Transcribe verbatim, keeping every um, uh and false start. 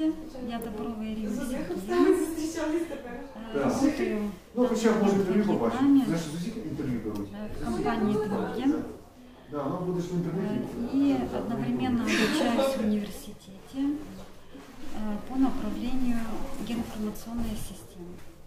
университете. Я Добровая Ирина Сергеевна. Работаю Ну, хоча б може інтерв'ю побачити. в Знаєш, з усіх інтерв'ю беруть. компании «Други». Да, ну будеш в інтернеті. И одновременно обучаюсь в университете по направлению геоинформационные системы.